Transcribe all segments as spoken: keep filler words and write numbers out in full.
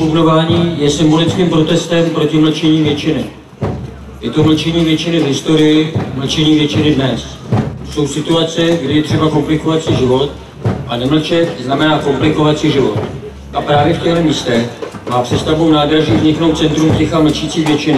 původování je symbolickým protestem proti mlčení většiny. Je to mlčení většiny v historii, mlčení většiny dnes. Jsou situace, kdy je třeba komplikovat si život a nemlčet znamená komplikovat si život. A právě v těchto místech má před stavbou nádraží vzniknout centrum ticha mlčící většiny.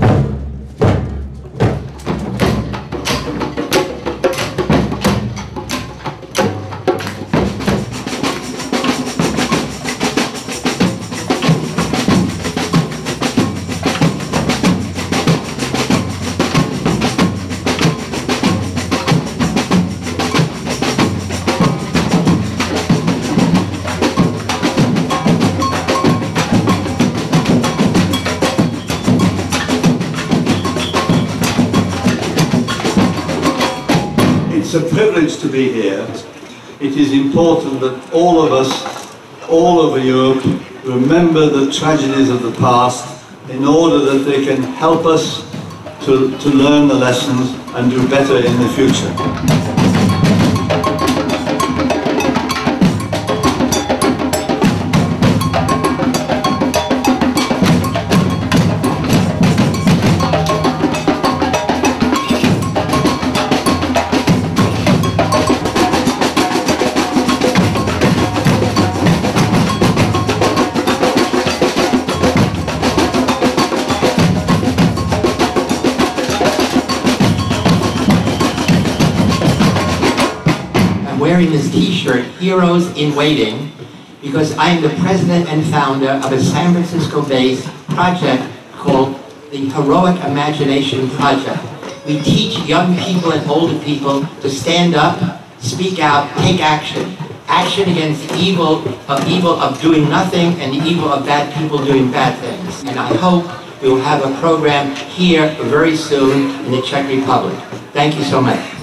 It's a privilege to be here. It is important that all of us, all over Europe, remember the tragedies of the past in order that they can help us to, to learn the lessons and do better in the future. Wearing this t-shirt, Heroes in Waiting, because I'm the president and founder of a San Francisco-based project called the Heroic Imagination Project. We teach young people and older people to stand up, speak out, take action. Action against the evil of evil of doing nothing and the evil of bad people doing bad things. And I hope we will have a program here very soon in the Czech Republic. Thank you so much.